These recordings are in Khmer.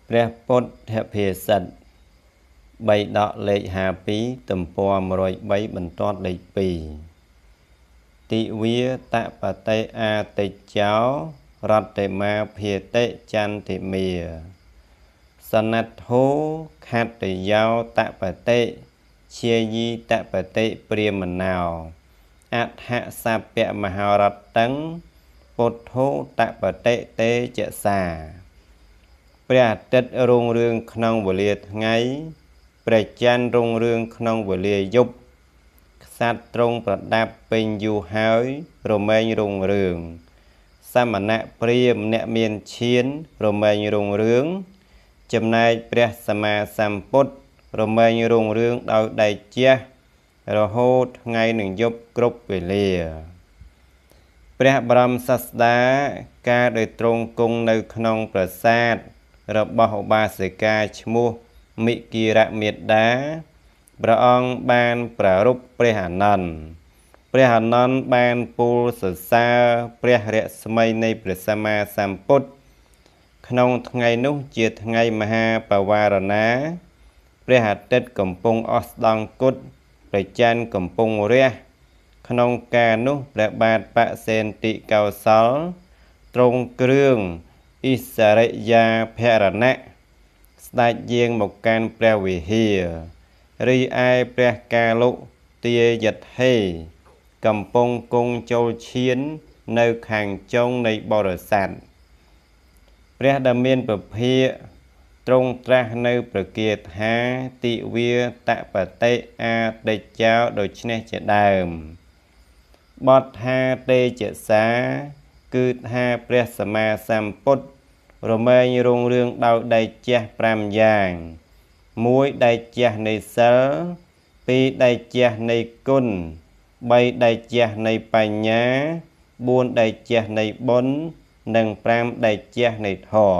ព្រះពុទ្ធភាសិត3ដកលេខ52ទំព័រ103បន្ទាត់លេខ2តិវាតបតិអាតិចោរតេមាភាតិចន្តិមាសនត្ថោខត្តយោតបតិជាយីតបតិព្រាមណោអដ្ឋសព្យមហរតੰពុទ្ធោតបតិតេចសាព្រះអាទិត្យរុងរឿងក្នុងវេលាថ្ងៃព្រះច័ន្ទរុងរឿងក្នុងវេលាយប់ក្សត្រទ្រង់ប្រដាប់ពេញយូរហើយរមែងរុងរឿងសមណៈព្រាហ្មណ៍អ្នកមានឈានរមែងរុងរឿងចំណែកព្រះសម្មាសម្ពុទ្ធរមែងរុងរឿងដោយដៃជះរហូតថ្ងៃនឹងយប់គ្រប់វេលាព្រះបរមសាស្តាកាលដោយទ្រង់គង់នៅក្នុងប្រាសាទរបស់ឧបាសិកាឈ្មោះមិគិរមេត្តាព្រះអង្គបានប្រារព្ធព្រះអានន្ទព្រះអានន្ទបានពោលសរសើរព្រះរស្មីនៃព្រះសម្មាសម្ពុទ្ធក្នុងថ្ងៃនោះជាថ្ងៃមហាបវារណាព្រះអាទិត្យកំពុងអស្តង្គតព្រះច័ន្ទកំពុងរះក្នុងការនោះព្រះបាទបសេនតិកោសលទ្រង់គ្រឿងឥសរិយាភរណៈស្ដេចយាងមកកាន់ព្រះវិហាររីឯព្រះកាលុទាយថេរកំពុងគង់ចូលឈាននៅខាងចុងនៃបរិស័ទព្រះដ៏មានពភាកទ្រង់ត្រាស់នៅប្រគាថាតិវាតបតិអាតិចោដូច្នេះជាដើមបទថាទេជសាគឺថាព្រះសម្មាសម្ពុទ្ធរមែងរុងរឿងដោយដៃជះ5យ៉ាង1ដៃជះនៃសិល2ដៃជះនៃគុណ3ដៃជះនៃបញ្ញា4ដៃជះនៃបុណ្យនិង5ដៃជះនៃធម៌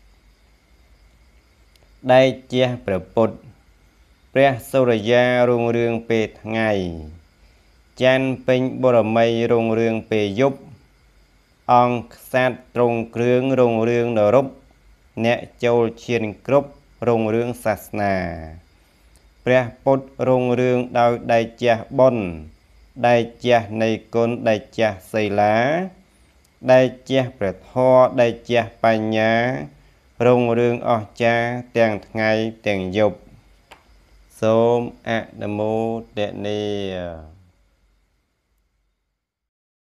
ដៃជះព្រះពុទ្ធព្រះសូរយារុងរឿងពេលថ្ងៃច័ន្ទពេញបរមីរុងរឿងពេលយប់អង្គក្សត្រទ្រង់គ្រឿងរុងរឿងនរុបអ្នកចូលឈានគ្រប់រុងរឿងសាសនាព្រះពុទ្ធរុងរឿងដោយដៃជះបុណ្យដៃជះនៃគុណដៃជះសីលាដៃជះព្រះធម៌ដៃជះបញ្ញារុងរឿងអស្ចារ្យទាំងថ្ងៃទាំងយប់សូមអនុមោទនា